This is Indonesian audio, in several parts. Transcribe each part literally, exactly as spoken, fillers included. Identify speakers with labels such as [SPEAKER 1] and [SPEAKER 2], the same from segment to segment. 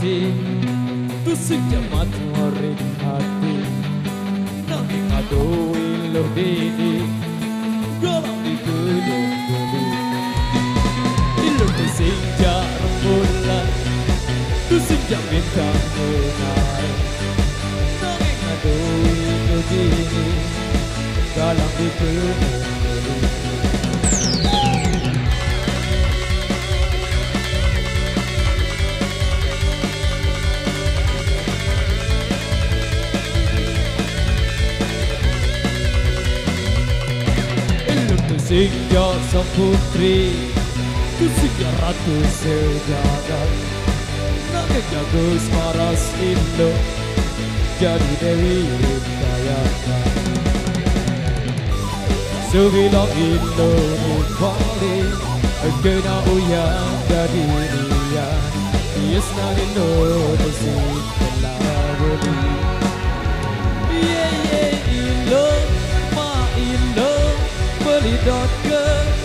[SPEAKER 1] padi tusuk jamat ngoring hati nanging aduh ilur dini galang di gelung-gelung ilur di senja rembulan tusuk jam bintang menari nanging aduh ilur dini galang di gelung-gelung. Senja sang putri Senja ratu sejagat Nanging jagus paras Indo Jadi Dewi Dayana Sebilang Indo Bali Kena uyang dari dia Yesna Indo Desik Kelabudi Yeah yeah Indo Ma Indo Belidot ke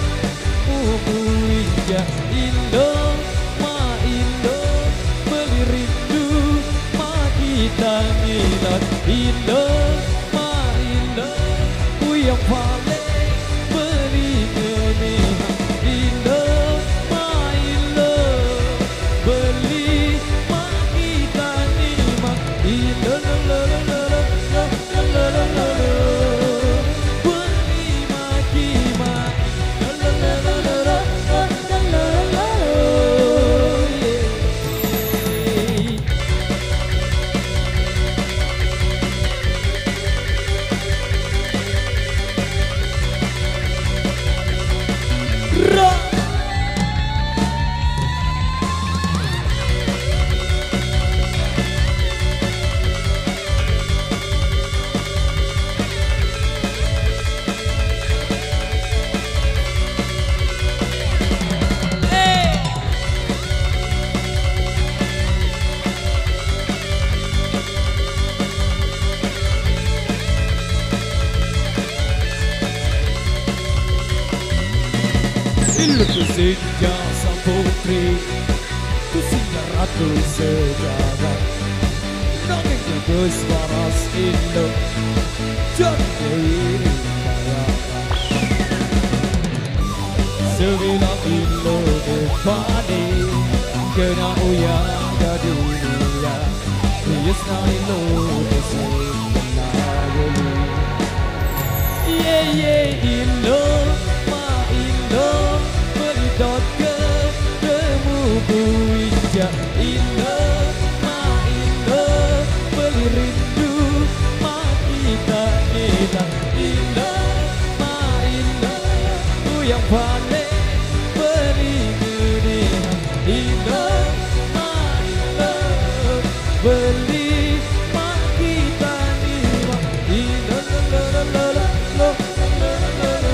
[SPEAKER 1] Ubuija Indo Ma Indo Beli rindu Ma kita ngilat Indo Ma Indo Uyang paling Beli menihang Indo Ma Indo Beli Ma kita nimang Indo la la la la la la la la la Ilmu senja sang putri Senja ratu sejagat Nanging jagus paras Indo Jadi Dewi Dayana Sebilang Indo Depani Kena uyang dari dunia Yesna Indo Desik Kelabudi Yeah yeah Indo Ma Indo Belidot ke Temu Buija Indo Ma Indo Beli rindu Ma kita hilang Indo Ma Indo Uyang paling Beli menihang Indo Ma Indo Beli Ma kita nimang Indo la la la la la la la la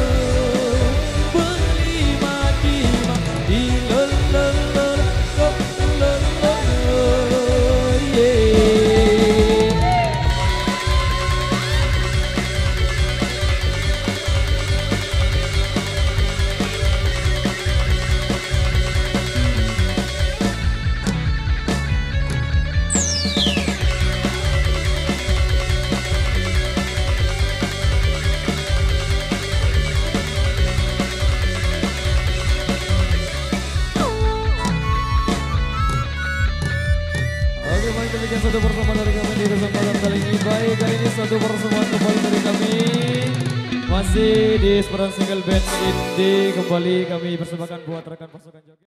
[SPEAKER 1] Demikian satu pertemuan dari kami di kesempatan kali ini. Baik, kali ini satu pertemuan kembali dari kami masih di Esperance Single Band Indie. Kembali kami persembahkan buat rekan pasukan joget.